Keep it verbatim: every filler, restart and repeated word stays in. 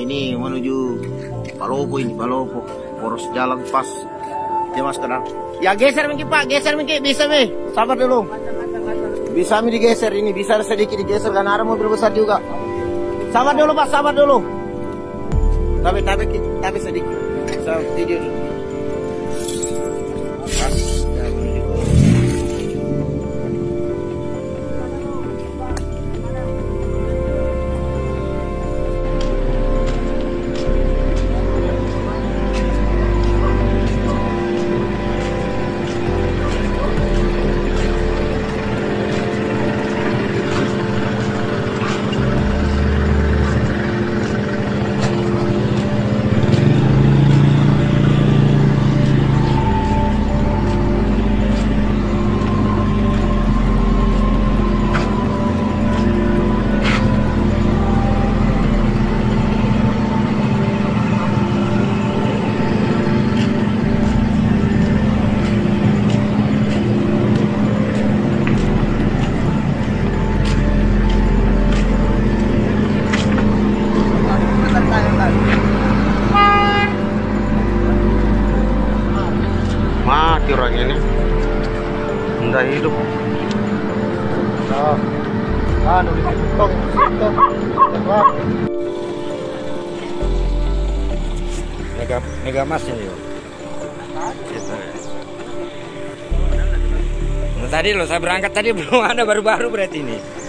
ini menuju Palopo ini, Palopo. Poros jalan pas. Ya Mas Kadang. Ya geser mungkin Pak, geser mungkin bisa mi. Sabar dulu. Bisa mi digeser ini, bisa sedikit digeser karena ada mobil besar juga. Sabar dulu Pak, sabar dulu. Tapi tapi tapi sedikit. Saya video dulu. Mati orang ini, tidak hidup. Nah, anu ditutup, ditutup. Mega, mega mas ini. Nah, tadi loh saya berangkat tadi belum ada, baru-baru berarti ini.